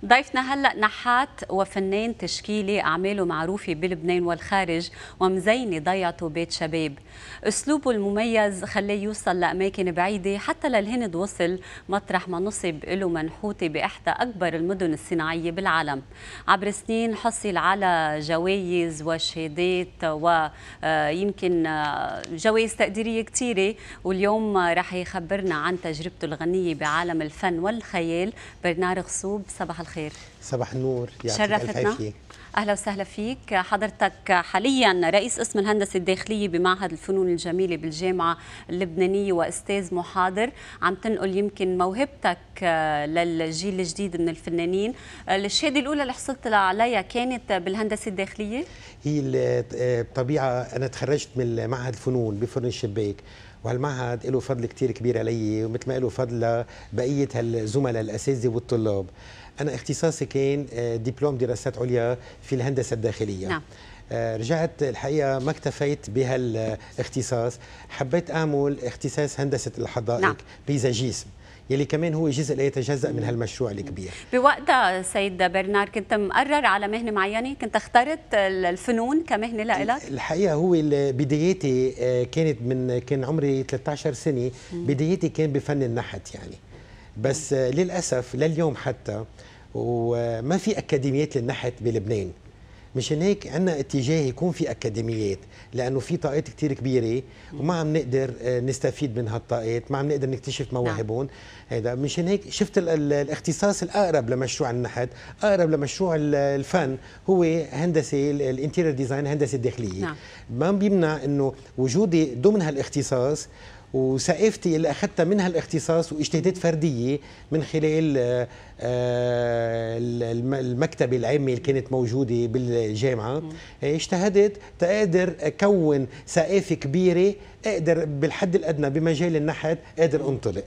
ضيفنا هلأ نحات وفنان تشكيلي أعماله معروفة بلبنان والخارج ومزينة ضيعته بيت شباب. أسلوبه المميز خلاه يوصل لأماكن بعيدة، حتى للهند وصل مطرح ما نصب له منحوتة بإحدى أكبر المدن الصناعية بالعالم. عبر سنين حصل على جوائز وشهادات ويمكن جوائز تقديرية كثيرة، واليوم رح يخبرنا عن تجربته الغنية بعالم الفن والخيال. برنارد غصوب، صباح الخير. صباح النور، شرفتنا. اهلا وسهلا فيك. حضرتك حاليا رئيس قسم الهندسه الداخليه بمعهد الفنون الجميله بالجامعه اللبنانيه واستاذ محاضر، عم تنقل يمكن موهبتك للجيل الجديد من الفنانين. الشهاده الاولى اللي حصلت عليها كانت بالهندسه الداخليه؟ هي بطبيعه انا تخرجت من معهد الفنون بفرن الشباك، وهالمعهد له فضل كتير كبير علي، ومثل ما له فضل بقيه هالزملاء الاساتذه والطلاب. أنا اختصاصي كان دبلوم دراسات عليا في الهندسة الداخلية. نعم. رجعت الحقيقة ما اكتفيت بهالاختصاص، حبيت أعمل اختصاص هندسة الحدائق. نعم. بيزاجيزم، يلي كمان هو جزء لا يتجزأ من هالمشروع الكبير. بوقتها سيد برنارد كنت مقرر على مهنة معينة؟ كنت اخترت الفنون كمهنة لإلك؟ الحقيقة هو بداياتي كان عمري 13 سنة، بداياتي كان بفن النحت يعني. بس للأسف لليوم حتى وما في أكاديميات للنحت بلبنان. مشان هيك عندنا اتجاه يكون في أكاديميات، لأنه في طاقات كتير كبيرة وما عم نقدر نستفيد من هالطاقات، ما عم نقدر نكتشف مواهبهم. هيدا مشان هيك شفت الاختصاص الأقرب لمشروع النحت، أقرب لمشروع الفن، هو هندسة الانتيريور ديزاين، هندسة الداخلية. نعم. ما بيمنع إنه وجودي ضمن هالاختصاص وثقافتي اللي اخذتها من هالاختصاص واجتهادات فرديه من خلال المكتبه العامه اللي كانت موجوده بالجامعه. اجتهدت تقدر اكون ثقافه كبيره، اقدر بالحد الادنى بمجال النحت اقدر انطلق.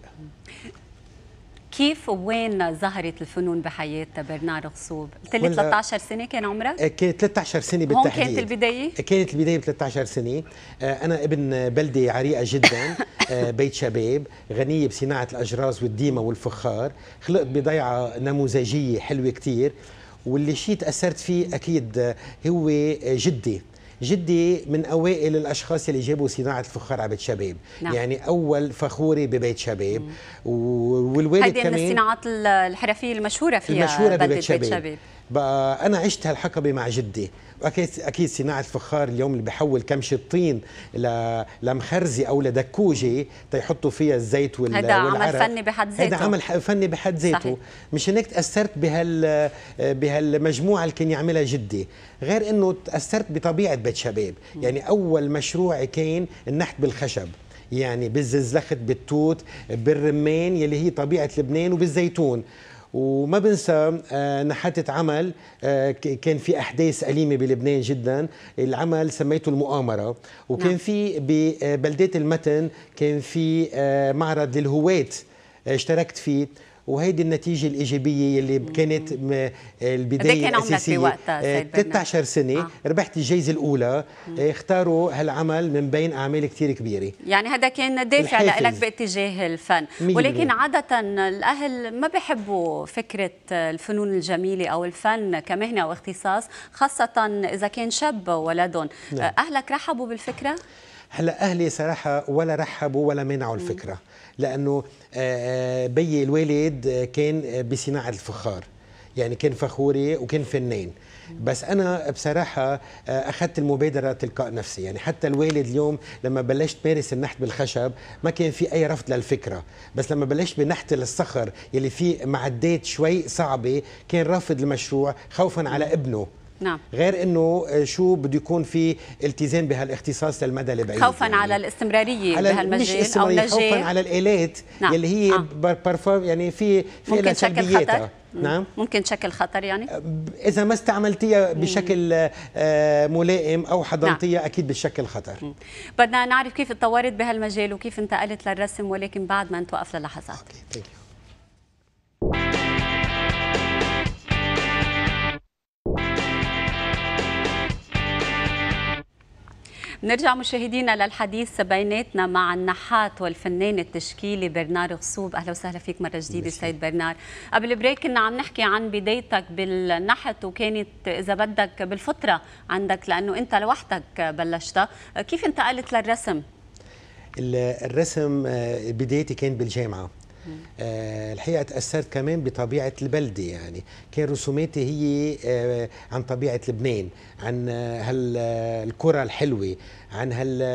كيف وين ظهرت الفنون بحياة برنارد غصوب؟ قلت لي 13 سنة كان عمرك؟ كانت 13 سنة بالتحديد. هون كانت البداية؟ كانت البداية ب 13 سنة. أنا ابن بلدة عريقة جدا، بيت شباب غنية بصناعة الأجراس والديمة والفخار. خلقت بضيعة نموذجية حلوة كتير، واللي شيء تأثرت فيه أكيد هو جدي من أوائل الأشخاص اللي جابوا صناعة الفخار على بيت شباب. نعم. يعني أول فخوري ببيت شباب. والوالد كمان هذه من الصناعات الحرفية المشهورة فيها بيت شباب. بقى أنا عشت هالحقبة مع جدي، واكيد صناعه الفخار اليوم اللي بحول كمشه طين لمخرزه او لدكوجه تيحطوا فيها الزيت هذا عمل فني بحد ذاته. هذا عمل فني بحد ذاته. مشان هيك تاثرت بهالمجموعه اللي كان يعملها جدي، غير انه تاثرت بطبيعه بيت شباب. يعني اول مشروع كان النحت بالخشب، يعني بالزلزلخت، بالتوت، بالرمان يلي هي طبيعه لبنان، وبالزيتون. وما بنسى نحتت عمل كان في أحداث أليمة بلبنان جدا، العمل سميته المؤامرة، وكان في ببلدات المتن كان في معرض للهواة اشتركت فيه، وهيدي النتيجة الإيجابية اللي كانت البداية الأساسية. كان عمرك 13 سنة. ربحت الجائزة الأولى. اختاروا هالعمل من بين أعمال كتير كبيرة. يعني هذا كان دافع لك باتجاه الفن. ولكن عادة الأهل ما بيحبوا فكرة الفنون الجميلة أو الفن كمهنة أو اختصاص، خاصة إذا كان شاب ولدهم. نعم. أهلك رحبوا بالفكرة؟ هلا اهلي صراحه ولا رحبوا ولا منعوا الفكره، لانه بيي الوالد كان بصناعه الفخار، يعني كان فخوري وكان فنان. بس انا بصراحه اخذت المبادره تلقاء نفسي. يعني حتى الوالد اليوم لما بلشت مارس النحت بالخشب ما كان في اي رفض للفكره، بس لما بلشت بنحت الصخر يلي فيه معدات شوي صعبه كان رافض المشروع خوفا على ابنه. نعم. غير انه شو بده يكون في التزام بهالاختصاص للمدى البعيد، خوفا يعني على الاستمراريه على بهالمجال او نجاح، خوفا على الالات. نعم. يلي هي يعني في لها سلبياتها. نعم. ممكن شكل خطر يعني اذا ما استعملتيها بشكل ملائم او حضنتيها. نعم. اكيد بشكل خطر. بدنا نعرف كيف تطورت بهالمجال وكيف انتقلت للرسم، ولكن بعد ما نتوقف للحظات. اوكي. نرجع مشاهدينا للحديث بيناتنا مع النحات والفنان التشكيلي برنارد غصوب. اهلا وسهلا فيك مره جديده سيد برنارد. قبل بريك كنا عم نحكي عن بدايتك بالنحت، وكانت اذا بدك بالفطره عندك لانه انت لوحدك بلشتها. كيف انتقلت للرسم؟ الرسم بدايتي كانت بالجامعه. الحقيقه تاثرت كمان بطبيعه البلده، يعني كان رسوماتي هي عن طبيعه لبنان، عن القرى الحلوه، عن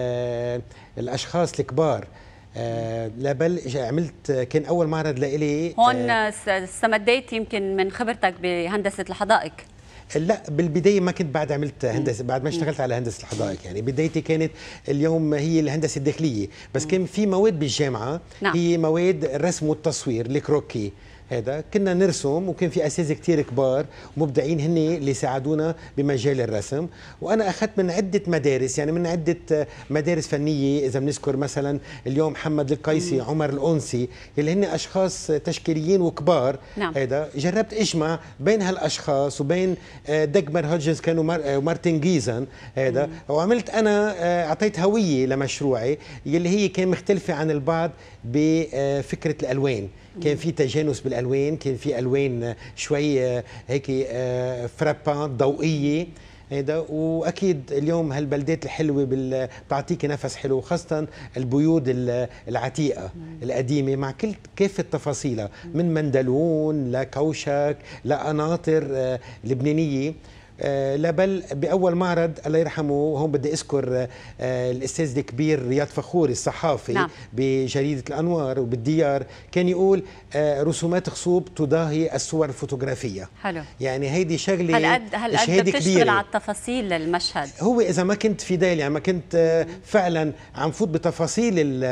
الاشخاص الكبار. لبل عملت كان اول معرض لإلي هون استمديت يمكن من خبرتك بهندسه الحدائق. لا، بالبدايه ما كنت بعد عملت هندسه، بعد ما اشتغلت على هندسه الحدائق. يعني بدايتي كانت اليوم هي الهندسه الداخليه، بس كان في مواد بالجامعه. نعم. هي مواد الرسم والتصوير، الكروكي. هذا كنا نرسم، وكان في اساتذه كثير كبار مبدعين هن اللي ساعدونا بمجال الرسم. وانا اخذت من عده مدارس، يعني من عده مدارس فنيه، اذا بنذكر مثلا اليوم محمد القيسي، عمر الأنسي، اللي هن اشخاص تشكيليين وكبار. نعم. هذا جربت اجمع بين هالاشخاص وبين دجمر هودجنز كانوا ومارتن جيزن. هذا وعملت انا اعطيت هويه لمشروعي يلي هي كان مختلفه عن البعض بفكره الالوان. كان في تجانس بالالوان، كان في الوان شوي هيك فرابان ضوئيه. هيدا واكيد اليوم هالبلدات الحلوه بتعطيك نفس حلو، خاصه البيوت العتيقه القديمه مع كل كافه تفاصيلها، من مندلون لكوشك لقناطر لبنانيه. لبل باول معرض الله يرحمه، هون بدي اذكر الاستاذ الكبير رياض فخوري الصحافي. نعم. بجريده الانوار وبالديار، كان يقول رسومات غصوب تضاهي الصور الفوتوغرافيه. حلو. يعني هيدي شغله هالقد بتشتغل على التفاصيل للمشهد. هو اذا ما كنت فيدال، يعني ما كنت فعلا عم فوت بتفاصيل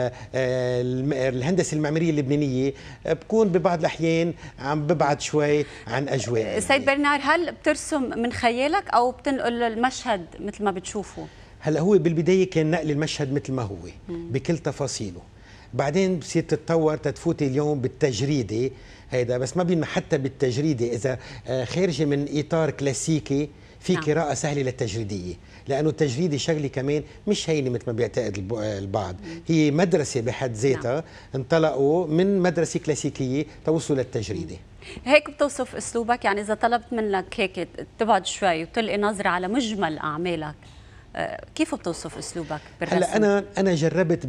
الهندسه المعماريه اللبنانيه، بكون ببعض الاحيان عم ببعد شوي عن اجواء. سيد برنارد، هل بترسم من خيالك او بتنقل المشهد مثل ما بتشوفه؟ هلا هو بالبدايه كان نقل المشهد مثل ما هو بكل تفاصيله، بعدين بصير تتطور تتفوتي اليوم بالتجريده. هيدا بس ما بينما حتى بالتجريده اذا خارجه من اطار كلاسيكي في قراءه سهله للتجريديه، لانه التجريده شغله كمان مش هينه مثل ما بيعتقد البعض، هي مدرسه بحد ذاتها. انطلقوا من مدرسه كلاسيكيه توصلوا للتجريده. هيك بتوصف اسلوبك؟ يعني اذا طلبت منك هيك تبعد شوي وتلقي نظره على مجمل اعمالك، كيف بتوصف اسلوبك بالرسم؟ هلا انا جربت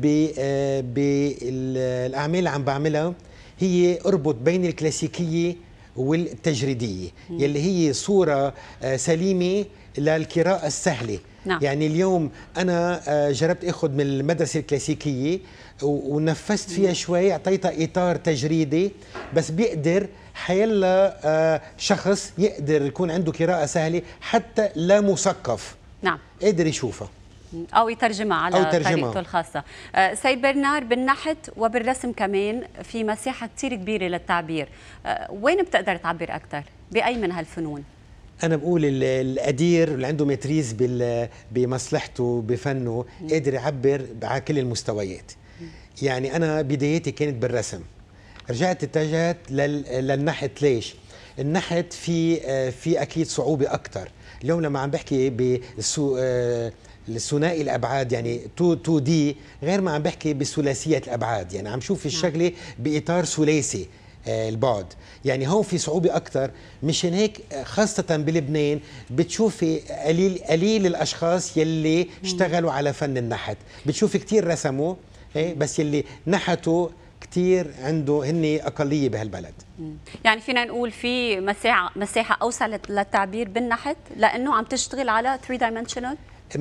بالاعمال اللي عم بعملها هي اربط بين الكلاسيكيه والتجريديه، يلي هي صوره سليمه للقراءه السهله. نعم. يعني اليوم انا جربت اخذ من المدرسه الكلاسيكيه ونفذت فيها شوي، اعطيتها اطار تجريدي، بس بيقدر حيلا شخص يقدر يكون عنده قراءه سهله حتى لا مثقف. نعم. قدر يشوفها أو يترجمها على طريقته الخاصة. سيد برنارد، بالنحت وبالرسم كمان في مساحة كتير كبيرة للتعبير، وين بتقدر تعبر أكثر؟ بأي من هالفنون؟ أنا بقول القدير اللي عنده متريز بمصلحته بفنه قادر يعبر على كل المستويات. يعني أنا بدايتي كانت بالرسم، رجعت اتجهت للنحت. ليش؟ النحت في أكيد صعوبة أكثر. اليوم لما عم بحكي الثنائي الابعاد، يعني 2 دي، غير ما عم بحكي بثلاثيه الابعاد، يعني عم شوف الشغله باطار ثلاثي البعد. يعني هون في صعوبه اكثر. مشان هيك خاصه بلبنان بتشوفي قليل الاشخاص يلي اشتغلوا على فن النحت، بتشوفي كثير رسموا بس يلي نحتوا كثير عنده هن اقليه بهالبلد. يعني فينا نقول في مساحه اوسع للتعبير بالنحت لانه عم تشتغل على 3 dimensional. 100% 100%.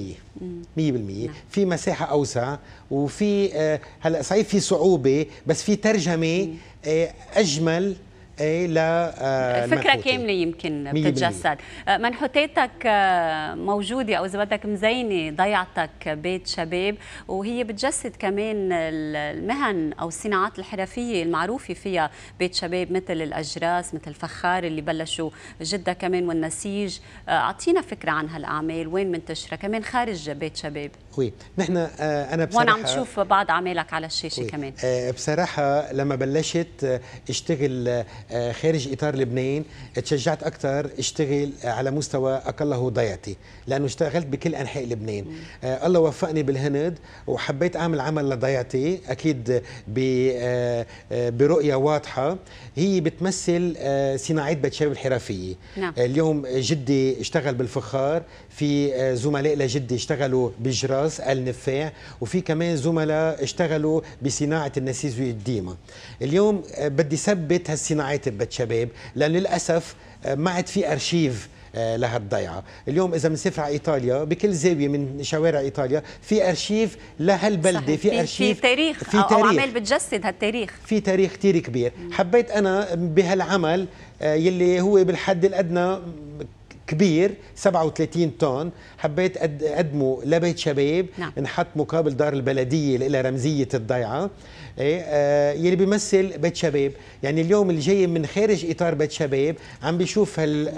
في مساحة أوسع، وفي هلا صحيح في صعوبة، بس في ترجمة أجمل فكرة كاملة يمكن بتتجسد. منحوتاتك موجودة أو إذا بدك مزينة ضيعتك بيت شباب، وهي بتجسد كمان المهن أو الصناعات الحرفية المعروفة فيها بيت شباب، مثل الأجراس، مثل الفخار اللي بلشوا جدة كمان، والنسيج. أعطينا فكرة عن هالأعمال، وين منتشرة كمان خارج بيت شباب؟ وي نحن انا وانا بصراحه عم شوف بعض اعمالك على الشاشه كمان. بصراحه لما بلشت اشتغل خارج اطار لبنان تشجعت اكثر اشتغل على مستوى اقله ضيعتي، لانه اشتغلت بكل انحاء لبنان. الله وفقني بالهند وحبيت اعمل عمل لضيعتي اكيد برؤيه واضحه هي بتمثل صناعات بيت شباب الحرفيه. نعم. اليوم جدي اشتغل بالفخار، في زملاء لجدي اشتغلوا بالجراس النفاع، وفي كمان زملاء اشتغلوا بصناعه النسيج والديمه. اليوم بدي ثبت هالصناعات ببيت شباب، لان للاسف ما عاد في ارشيف لهالضيعه. اليوم اذا بنسافر على ايطاليا بكل زاويه من شوارع ايطاليا في ارشيف لهالبلده، في ارشيف، في تاريخ او اعمال بتجسد هالتاريخ، في تاريخ كثير كبير. حبيت انا بهالعمل يلي هو بالحد الادنى كبير 37 طن، حبيت اقدمه لبيت شباب. نعم. نحط مقابل دار البلديه اللي لها رمزيه الضيعه يلي بيمثل بيت شباب. يعني اليوم اللي جاي من خارج اطار بيت شباب عم بيشوف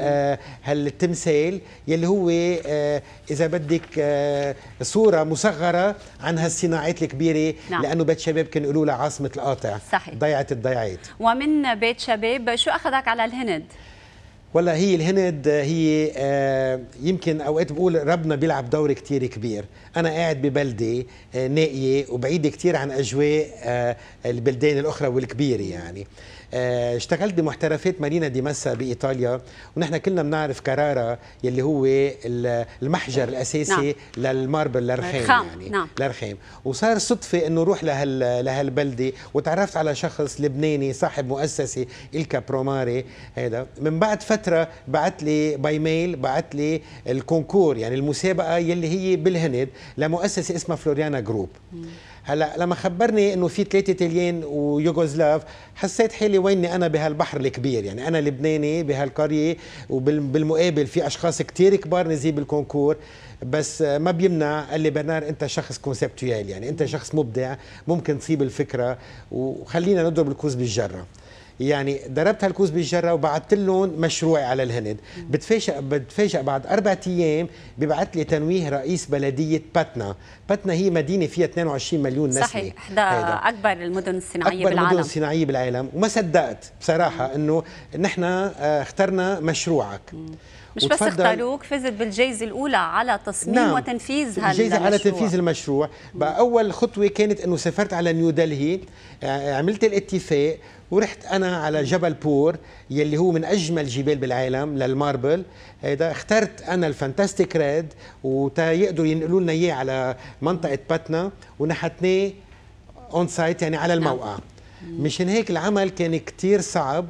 هالتمثال يلي هو اذا بدك صوره مصغره عن هالصناعات الكبيره. نعم. لانه بيت شباب كانوا يقولوا لها عاصمه القاطع، صحيح، ضيعه الضيعات. ومن بيت شباب شو اخذك على الهند؟ والله هي الهند هي يمكن اوقات بقول ربنا بيلعب دور كتير كبير. انا قاعد ببلدة نائية وبعيدة كتير عن اجواء البلدان الاخرى والكبيرة. يعني اشتغلت بمحترفات مارينا دي مسا بايطاليا، ونحن كلنا بنعرف كرارة يلي هو المحجر الاساسي. نعم. للماربل للرخام. يعني نعم. للرخام. وصار صدفه انه روح لهالبلده وتعرفت على شخص لبناني صاحب مؤسسه الكا بروماري. هذا من بعد فتره بعت لي باي ميل، بعت لي الكونكور يعني المسابقه يلي هي بالهند لمؤسسه اسمها فلوريانا جروب. هلا لما خبرني انه في 3 طليان ويوغوسلاف حسيت حالي ويني انا بهالبحر الكبير. يعني انا لبناني بهالقريه وبالمقابل في اشخاص كتير كبار نزيل بالكونكور، بس ما بيمنع. قال لي برنارد انت شخص كونسبتويال، يعني انت شخص مبدع ممكن تصيب الفكره وخلينا نضرب الكوز بالجره. يعني ضربت هالكوز بالجره وبعثت لهم مشروعي على الهند. بتفاجئ بعد 4 ايام ببعث لي تنويه رئيس بلديه باتنا. باتنا هي مدينه فيها 22 مليون نسمه. صحيح، احدى اكبر المدن الصناعيه بالعالم. اكبر المدن الصناعيه بالعالم، وما صدقت بصراحه انه نحن اخترنا مشروعك. مش بس اختاروك، فزت بالجائزة الأولى على تصميم نعم. وتنفيذ هالمشروع. الجائزة على تنفيذ المشروع. بقى أول خطوة كانت أنه سافرت على نيودلهي، عملت الاتفاق ورحت أنا على جبل بور يلي هو من أجمل جبال بالعالم للماربل. هيدا اخترت أنا الفانتاستيك ريد وتا يقدروا ينقلوا لنا إياه على منطقة باتنا ونحتناه اون سايت يعني على الموقع. مشان هيك العمل كان كتير صعب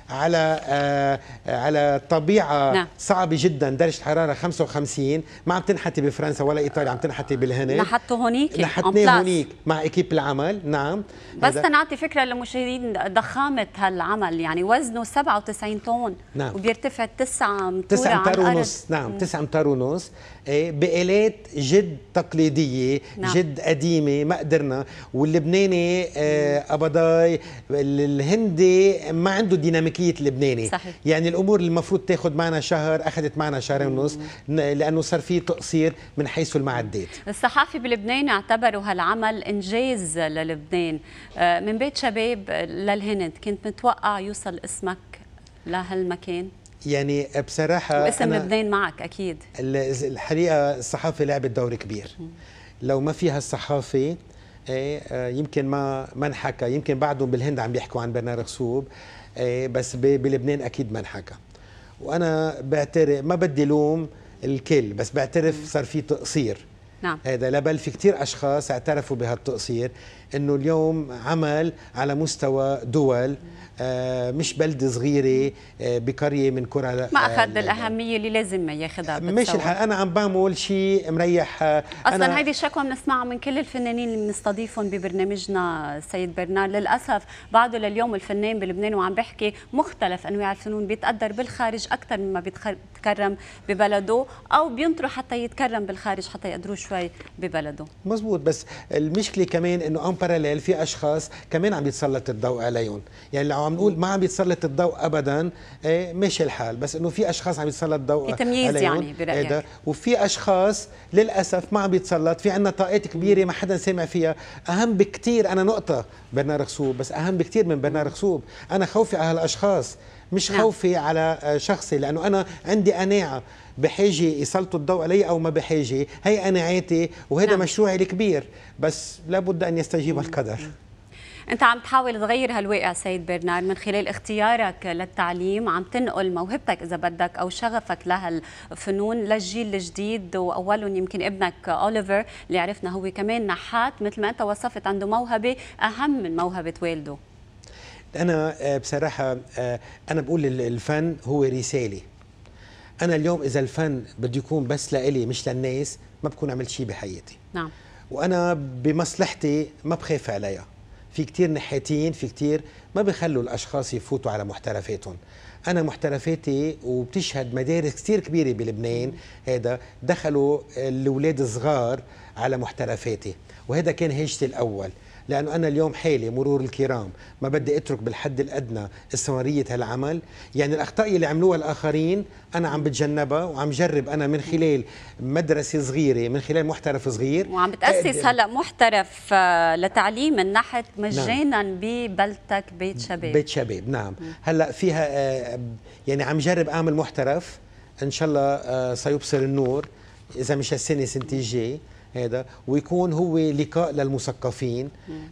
على طبيعه. نعم. صعبه جدا، درجه حراره 55، ما عم تنحتي بفرنسا ولا ايطاليا، عم تنحتي بالهند. نحته هونيك، نحتناه هونيك مع اكيب العمل. نعم. بس تنعطي فكره للمشاهدين ضخامه هالعمل، يعني وزنه 97 طن. نعم. وبيرتفع 9 امتار عن الارض. نعم 9 امتار ونص بآلات جد تقليديه. نعم. جد قديمه ما قدرنا. واللبناني ابضاي الهندي ما عنده ديناميكيه اللبناني. صحيح. يعني الامور اللي المفروض تاخذ معنا شهر اخذت معنا شهرين ونص، لانه صار في تقصير من حيث المعدات. الصحافه بلبنان اعتبروا هالعمل انجاز للبنان. من بيت شباب للهند كنت متوقع يوصل اسمك لهالمكان؟ يعني بصراحه واسم لبنان معك اكيد. الحقيقه الصحافه لعبت دور كبير. لو ما فيها الصحافه يمكن ما انحكى. يمكن بعدهم بالهند عم بيحكوا عن برنارد غصوب، بس بلبنان اكيد ما انحكى. وانا بعترف، ما بدي لوم الكل، بس بعترف صار في تقصير. نعم. هذا لا بل في كثير اشخاص اعترفوا بهالتقصير، انه اليوم عمل على مستوى دول، مش بلده صغيره بقريه من قرى ما اخذ الاهميه اللي لازم ياخذها. مش الحال انا عم بعمل شيء مريح. اصلا هيدي الشكوى بنسمعها من كل الفنانين اللي بنستضيفهم ببرنامجنا سيد برنارد. للاسف بعده لليوم الفنان بلبنان وعم بحكي مختلف انواع الفنون بيتقدر بالخارج اكثر مما بيتكرم ببلده، او بينطروا حتى يتكرم بالخارج حتى يقدروا شوي شوي ببلده. مزبوط، بس المشكله كمان انه ان باراليل في اشخاص كمان عم يتسلط الضوء عليهم، يعني لو عم نقول ما عم يتسلط الضوء ابدا ماشي الحال، بس انه في اشخاص عم يتسلط الضوء في تمييز عليهم يعني برايك. وفي اشخاص للاسف ما عم يتسلط. في عندنا طاقات كبيره ما حدا سامع فيها. اهم بكثير، انا نقطه برنارد غصوب، بس اهم بكثير من برنارد غصوب انا خوفي على هالاشخاص، مش خوفي على شخصي، لانه انا عندي قناعه بحاجه يسلطوا الضوء علي او ما بحاجه، هي قناعاتي وهذا مشروعي الكبير، بس لابد ان يستجيب القدر. أنت عم تحاول تغير هالواقع سيد برنارد من خلال اختيارك للتعليم، عم تنقل موهبتك إذا بدك أو شغفك لهالفنون للجيل الجديد، وأولهم يمكن ابنك أوليفر اللي عرفنا هو كمان نحات، مثل ما أنت وصفت عنده موهبة أهم من موهبة والده. أنا بصراحة أنا بقول الفن هو رسالة. أنا اليوم إذا الفن بده يكون بس لإلي مش للناس ما بكون عملت شيء بحياتي. نعم. وأنا بمصلحتي ما بخاف عليها. في كتير نحاتين، في كتير ما بيخلوا الأشخاص يفوتوا على محترفاتهم. أنا محترفاتي وبتشهد مدارس كتير كبيرة بلبنان هذا دخلوا الأولاد الصغار على محترفاتي، وهذا كان هاجتي الأول، لأنه أنا اليوم حالي مرور الكرام ما بدي أترك بالحد الأدنى استمرارية هالعمل. يعني الأخطاء اللي عملوها الآخرين أنا عم بتجنبها، وعم جرب أنا من خلال مدرسة صغيرة، من خلال محترف صغير، وعم بتأسس هلأ محترف لتعليم النحت مجانا ببلدتك بيت شباب. بيت شباب، نعم. هلأ فيها يعني عم جرب أعمل محترف إن شاء الله سيبصر النور إذا مش هالسنة سنة الجاي هذا، ويكون هو لقاء للمثقفين.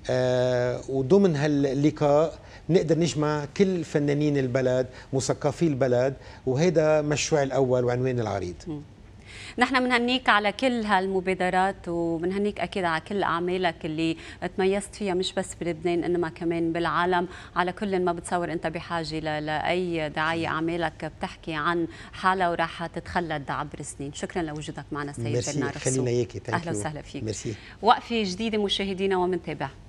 وضمن هاللقاء نقدر نجمع كل فنانين البلد، مثقفي البلد، وهذا مشروع الأول وعنوان العريض. نحن بنهنيك على كل هالمبادرات، وبنهنيك اكيد على كل اعمالك اللي تميزت فيها مش بس بلبنان انما كمان بالعالم. على كل ما بتصور انت بحاجه لاي دعايه، اعمالك بتحكي عن حالها وراح تتخلد عبر السنين. شكرا لوجودك معنا سيد برنارد غصوب. خلينا اياكي. اهلا وسهلا فيك. ميرسي. وقفه جديده مشاهدينا ومنتابع.